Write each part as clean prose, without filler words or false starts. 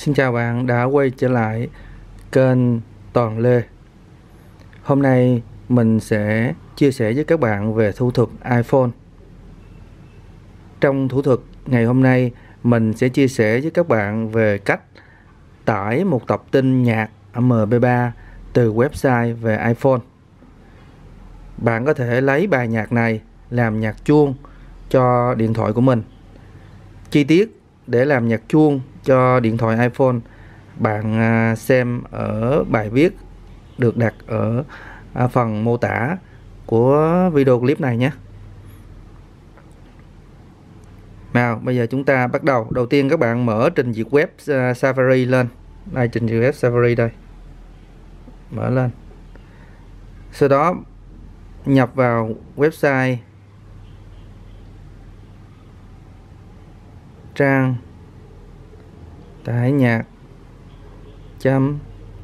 Xin chào bạn đã quay trở lại kênh Toàn Lê. Hôm nay mình sẽ chia sẻ với các bạn về thủ thuật iPhone. Trong thủ thuật ngày hôm nay, mình sẽ chia sẻ với các bạn về cách tải một tập tin nhạc MP3 từ website về iPhone. Bạn có thể lấy bài nhạc này làm nhạc chuông cho điện thoại của mình. Chi tiết để làm nhạc chuông cho điện thoại iPhone, bạn xem ở bài viết được đặt ở phần mô tả của video clip này nhé. Nào, bây giờ chúng ta bắt đầu. Đầu tiên các bạn mở trình duyệt web Safari lên. Đây, trình duyệt web Safari đây. Mở lên. Sau đó nhập vào website trang tải nhạc.com.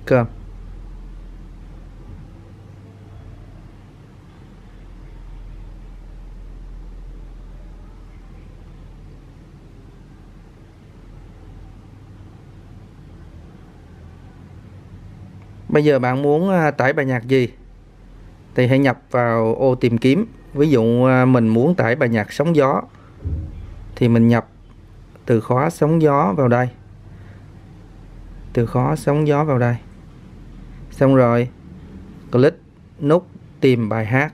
Bây giờ bạn muốn tải bài nhạc gì thì hãy nhập vào ô tìm kiếm. Ví dụ mình muốn tải bài nhạc sóng gió thì mình nhập từ khóa sóng gió vào đây. Từ khóa sóng gió vào đây. Xong rồi click nút tìm bài hát.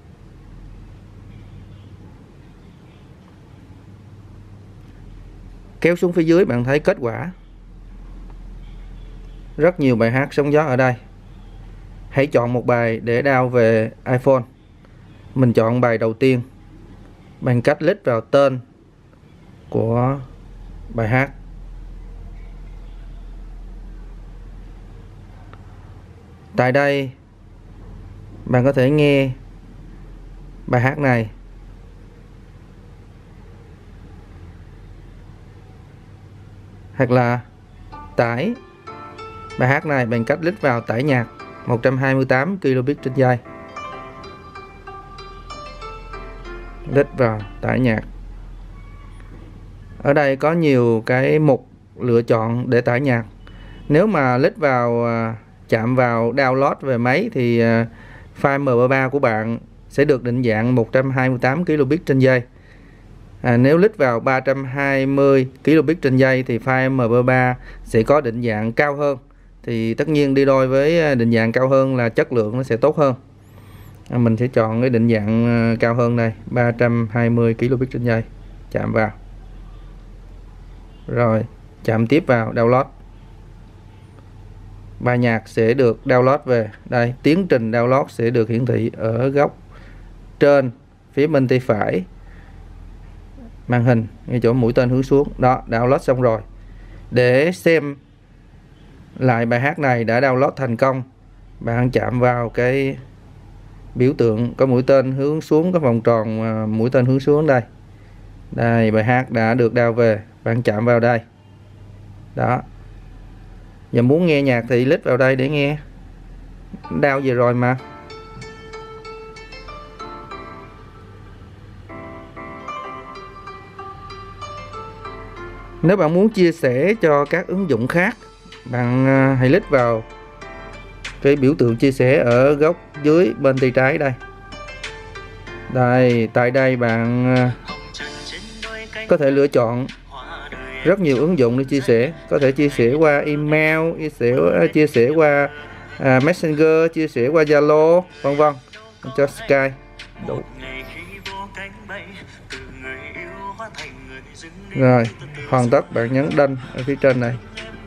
Kéo xuống phía dưới bạn thấy kết quả. Rất nhiều bài hát sóng gió ở đây. Hãy chọn một bài để download về iPhone. Mình chọn bài đầu tiên bằng cách click vào tên của bài hát. Tại đây bạn có thể nghe bài hát này hoặc là tải bài hát này bằng cách click vào tải nhạc 128 kbps trên giây. Click vào tải nhạc. Ở đây có nhiều cái mục lựa chọn để tải nhạc. Nếu mà click vào chạm vào download về máy thì file MP3 của bạn sẽ được định dạng 128 kbps trên giây. Nếu click vào 320 kbps trên giây thì file MP3 sẽ có định dạng cao hơn. Thì tất nhiên đi đôi với định dạng cao hơn là chất lượng nó sẽ tốt hơn. Mình sẽ chọn cái định dạng cao hơn đây, 320 kbps trên giây. Chạm vào. Rồi, chạm tiếp vào download. Bài nhạc sẽ được download về. Đây, tiến trình download sẽ được hiển thị ở góc trên phía bên tay phải màn hình, ngay chỗ mũi tên hướng xuống. Đó, download xong rồi. Để xem lại bài hát này đã download thành công, bạn chạm vào cái biểu tượng có mũi tên hướng xuống, có vòng tròn mũi tên hướng xuống đây. Đây, bài hát đã được download về, bạn chạm vào đây. Đó. Giờ muốn nghe nhạc thì click vào đây để nghe. Download về rồi mà. Nếu bạn muốn chia sẻ cho các ứng dụng khác, bạn hãy click vào cái biểu tượng chia sẻ ở góc dưới bên tay trái đây. Đây, tại đây bạn có thể lựa chọn rất nhiều ứng dụng để chia sẻ. Có thể chia sẻ qua email, chia sẻ qua Messenger, chia sẻ qua Zalo, vân vân. Cho Sky đủ. Rồi, hoàn tất, bạn nhấn done ở phía trên này.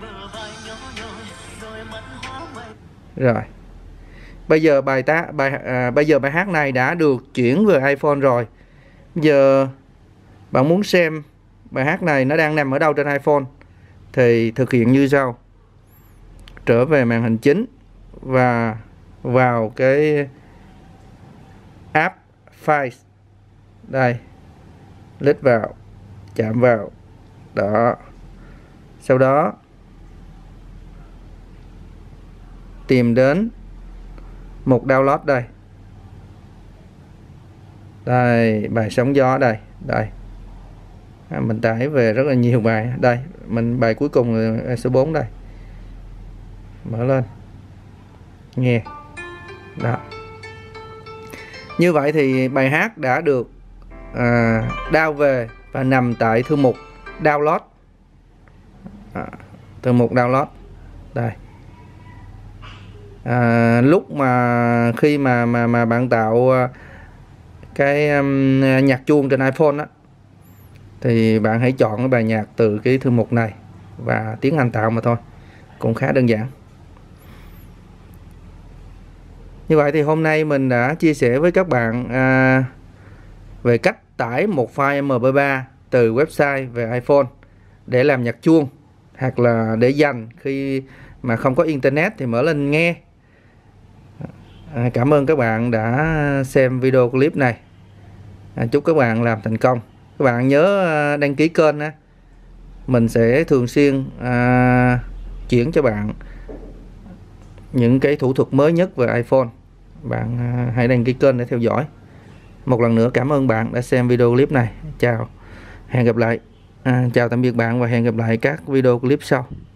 Rồi. Bây giờ bài hát này đã được chuyển về iPhone rồi. Giờ bạn muốn xem bài hát này nó đang nằm ở đâu trên iPhone thì thực hiện như sau. Trở về màn hình chính và vào cái app Files. Đây. Click vào, chạm vào. Đó. Sau đó tìm đến mục download đây. Đây, bài sóng gió đây. Đây. Mình tải về rất là nhiều bài. Đây, bài cuối cùng là số 4 đây. Mở lên nghe. Đó. Như vậy thì bài hát đã được download về và nằm tại thư mục download. Thư mục download đây. Lúc mà khi mà bạn tạo cái nhạc chuông trên iPhone á, thì bạn hãy chọn cái bài nhạc từ cái thư mục này và tiến hành tạo mà thôi, cũng khá đơn giản. Như vậy thì hôm nay mình đã chia sẻ với các bạn về cách tải một file MP3 từ website về iPhone để làm nhạc chuông, hoặc là để dành khi mà không có internet thì mở lên nghe. Cảm ơn các bạn đã xem video clip này. Chúc các bạn làm thành công. Các bạn nhớ đăng ký kênh á. Mình sẽ thường xuyên chuyển cho bạn những cái thủ thuật mới nhất về iPhone. Bạn hãy đăng ký kênh để theo dõi. Một lần nữa cảm ơn bạn đã xem video clip này. Chào, hẹn gặp lại. Chào tạm biệt bạn và hẹn gặp lại các video clip sau.